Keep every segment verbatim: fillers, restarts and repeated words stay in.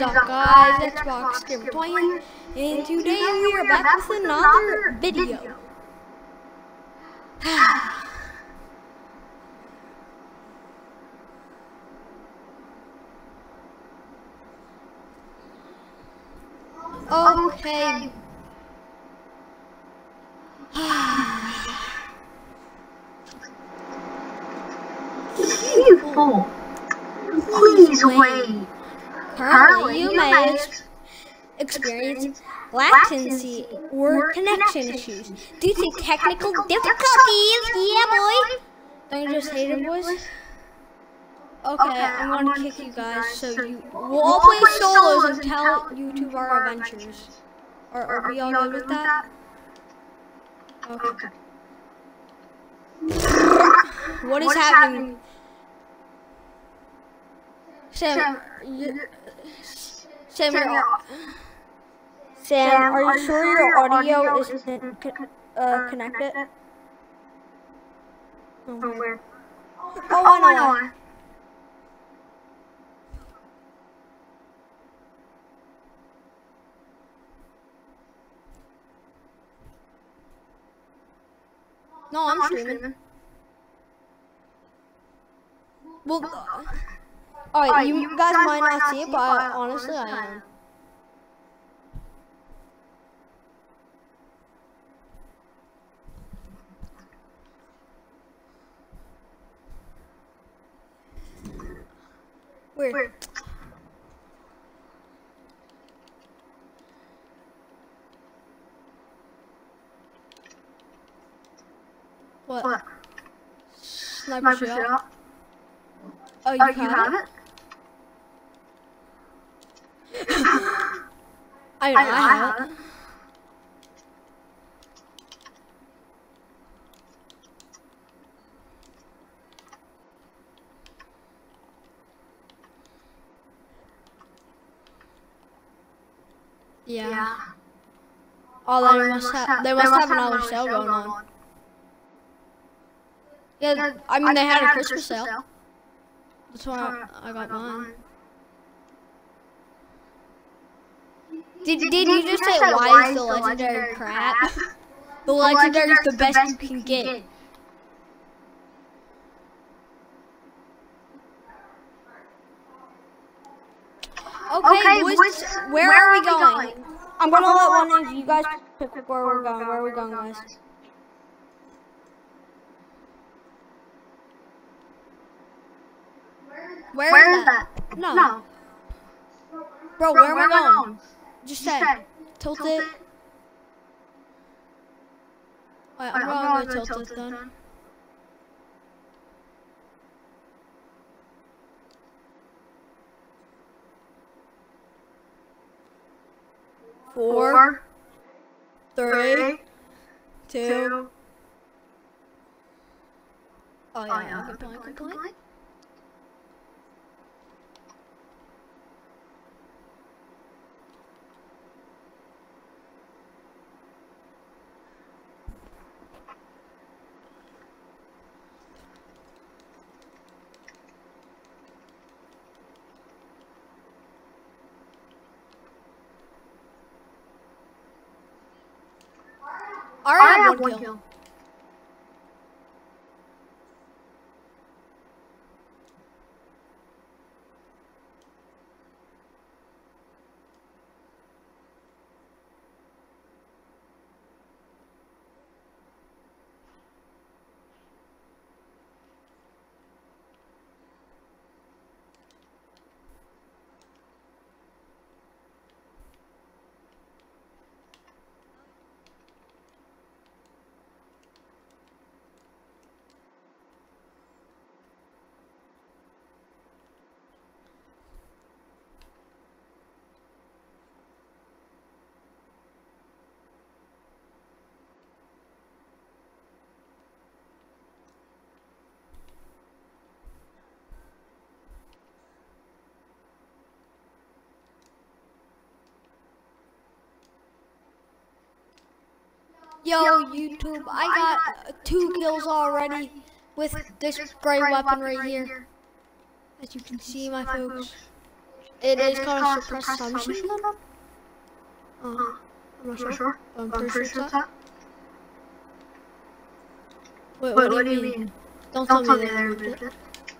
up, guys? Xbox Gamer Twain, and today we are back with another video. Okay. You fool. Please wait. Currently, you may ex experience latency or connection issues due to technical difficulties. Yeah, boy. Don't you just hate it, boys? Okay, I'm gonna kick you guys so you we'll all play solos and tell YouTube our adventures. Are, are we all good with that? Okay. What is happening? Sam, you, Sam, Sam, Sam, are you sure your audio isn't uh, connected? Oh, where? Oh, I know. No, I'm streaming. Well, uh, alright, you, you guys might not see it, but I, honestly, I am. Weird. Weird. What? What? Sniper, Sniper shot? shot? Oh, you, oh, have, you have it? it? I, know, I, I have it. it. Yeah. yeah. Oh, they, oh, they must have. have they must have another sale going on. on. Yeah, yeah, I mean, I they, had, had a Christmas, Christmas sale. sale. That's why I, I got mine. Did, did, did you just say, why is the legendary crap? The legendary is the best you can get. Okay, boys, where are we going? I'm gonna let one of you guys pick where we're going. Where are we going, guys? Where, where is, is that? that? No. no. Bro, Bro, where, where am I going? going? Just, Just say. Tilt, tilt it. it. Wait, I'm, I'm going to tilt, tilt it then. then. Four, Four three, three, two. two. Oh yeah, oh, yeah. Good point, good point. point. I already have one kill. kill. Yo, YouTube, I got two kills already with this great weapon right here. As you can see, my folks. It, it is called a suppressed submachine gun? Uh, I'm not sure. sure. I'm pretty sure it's that. that. Wait, Wait, what do you mean? Don't Don't tell tell me me they they removed removed it. it.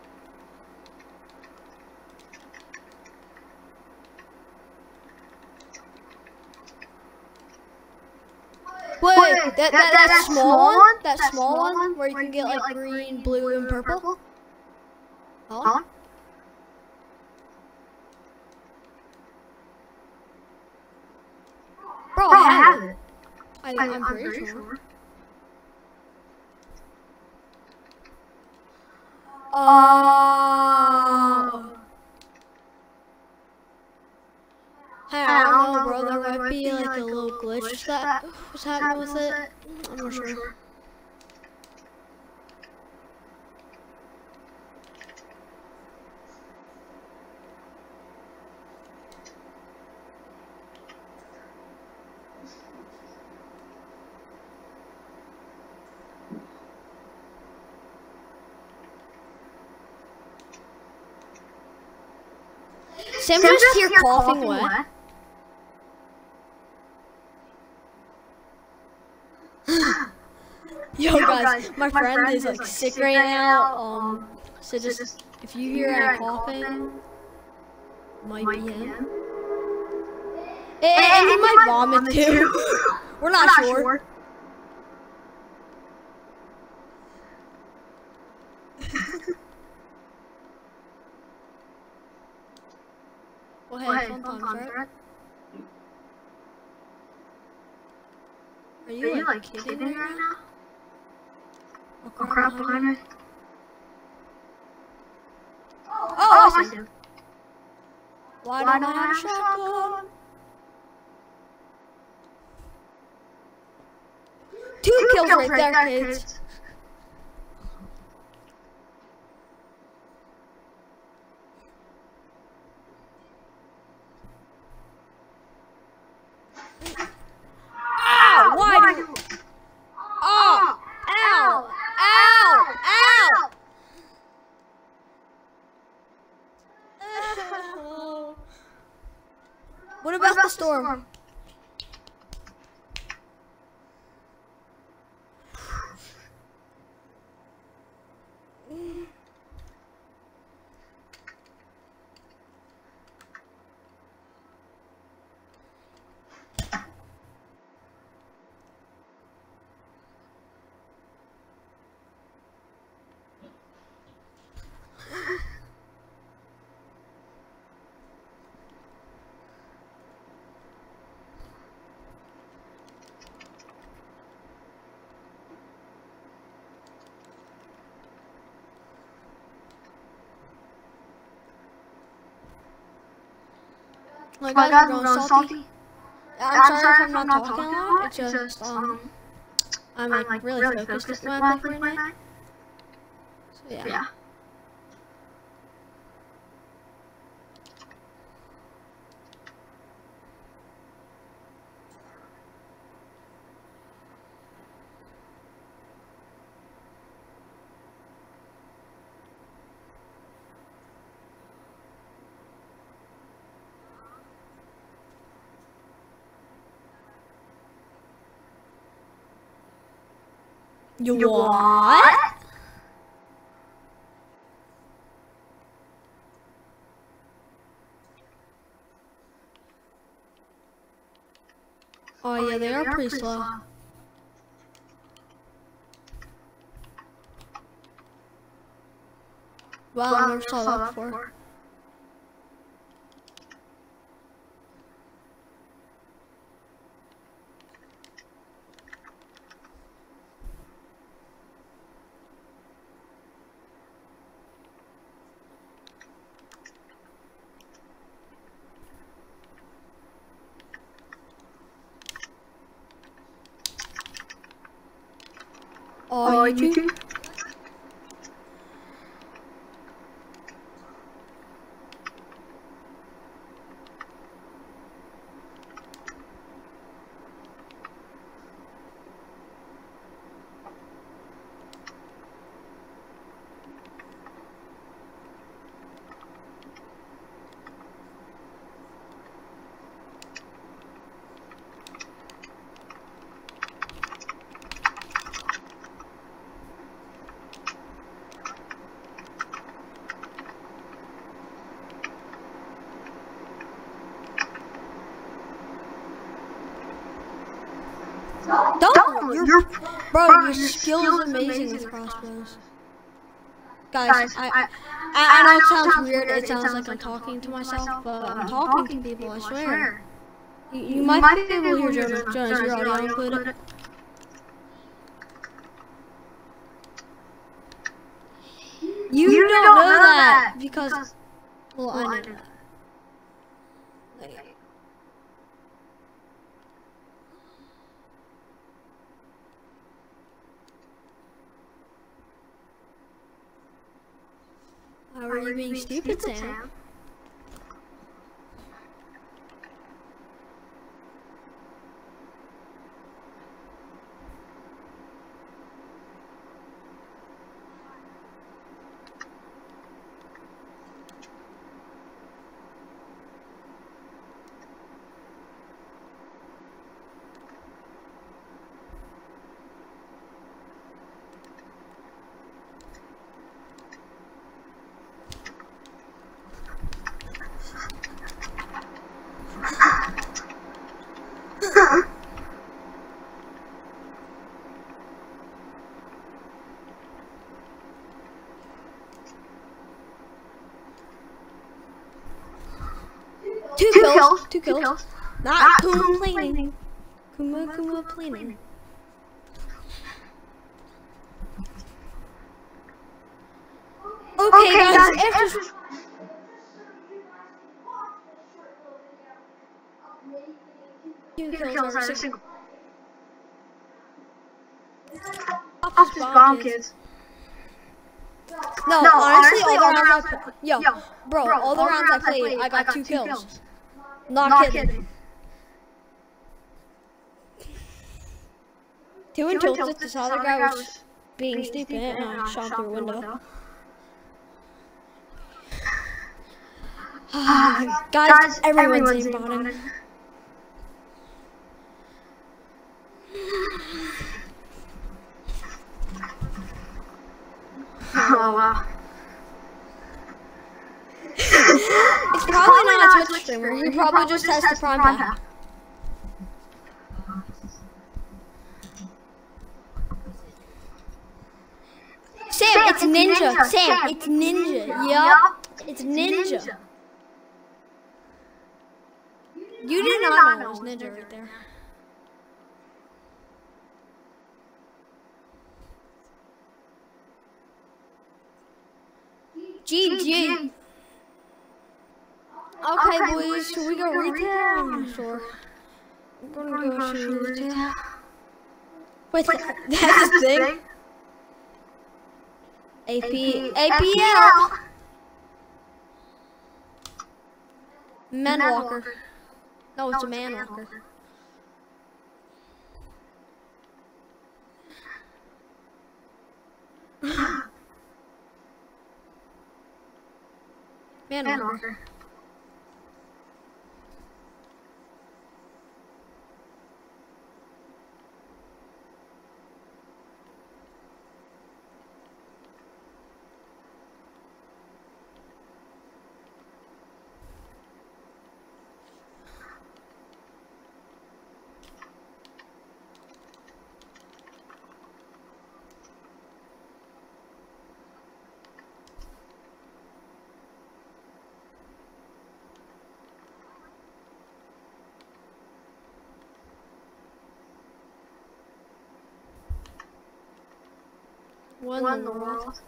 Wait, Wait, that, that- that, that- that, that small small one? one? That That small small one one where you can get like green, blue, and purple? That one? Huh? Bro, Bro, I have it. it. I, I, I'm pretty sure. sure. Oh. Hey, I don't know, bro. There might be like a little glitch that was happening with it. I'm not sure. Sam Sam just here coughing wet. Yo, Yo, guys, guys, my, my friend, friend is like is, like, sick right now. Um, so so just just if you hear any coughing, might might be be him. him. And, and he might vomit too. We're not Not sure. sure. Well, hey, Well, hey, fun fun times, times, right? right? Are Are you, you like, like kidding, kidding me me right now? now? Oh, Oh crap, crap, behind behind me. me. Oh, Oh, I I see. see. Why Why don't I have a shotgun? Two, Two kills, kills right there, kids. kids. Ow! Why Why do? do? Oh! Ow! Ow! Ow! What about the storm? Like, My guys, guys, we're we're going going salty. salty. I'm, I'm sorry, if I'm not talking a lot. It's It's just, um, I'm I'm like, like really, really focused, focused when when I I play play Fortnite. Fortnite. So, yeah. Yeah. You, You what? what? Oh, yeah, they are pretty slow. Wow, I never saw that before. Oh, Oh, you you too? too? No, you're, you're, bro, bro, your skill is amazing with crossbows. Guys, Guys, I, I, I, I know it sounds weird. It sounds like I'm talking to myself, but I'm talking to people. I swear. You, you might be able to hear Jonas. Jonas, your audio included. You, you don't, don't know, know that, that because, because well, well, I know that. Like, how are you being stupid, Sam? Sam? Two, two kills, kills, two kills, kills. Not, Not Kuma planing. Kuma Kuma planing. Okay, okay guys, guys after two kills, kills are single. Off this bomb, kids. No, no, honestly, honestly all the rounds I played, yo, yo, bro, bro, all the all rounds, rounds I played, I got, I got two, two kills. kills. Not, Not kidding. kidding. Two and tilted, this other guy was, was being stupid, and I shot through a window. window. uh, guys, guys, everyone's, everyone's in bottom. Oh wow. It's probably, probably not a Twitch streamer. He, he probably, probably just has the Prime Pack. Sam, Sam, it's ninja. ninja. Sam, Sam, it's ninja. ninja. Yup, it's ninja. ninja. You, you did not know it was ninja right there. G G. Okay, okay, boys, should we go retail? I'm not sure. I'm gonna go, go to retail. Wait, Wait that's a thing? A P, A P L! Man Walker. No, it's a Man Walker. Man Walker. Won, Won the world. world.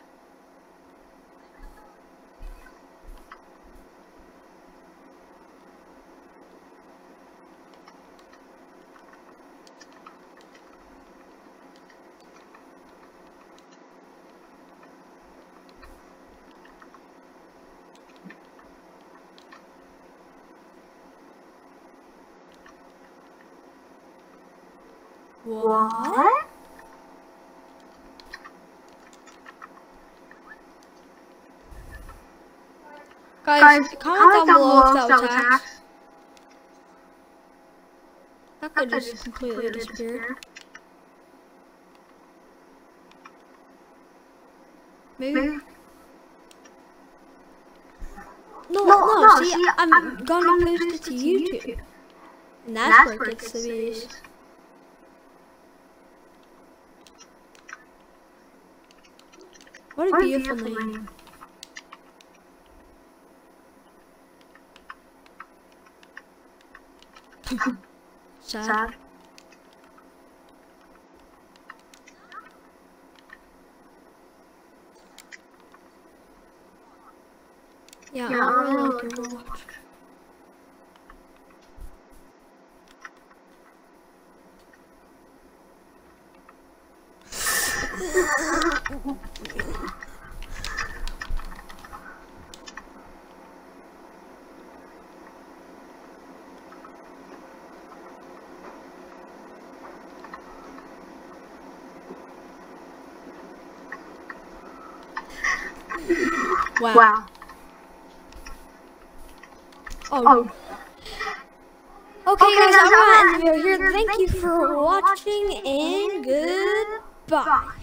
What? Guys, Guys comment, comment down below if that was hacks. That could just completely disappear. Maybe. Maybe. No, no, no, no, see, see I'm, I'm gonna, gonna post it to YouTube. YouTube. And that's, that's where it gets the views. What a What a beautiful, beautiful name. name. Sad. Sad. Yeah, Yeah, I I really really like like Overwatch. Wow. Wow. Oh. Oh. Okay, Okay, guys, guys, I'm gonna I'm end the gonna video end here. the video. Thank you for watching, and goodbye.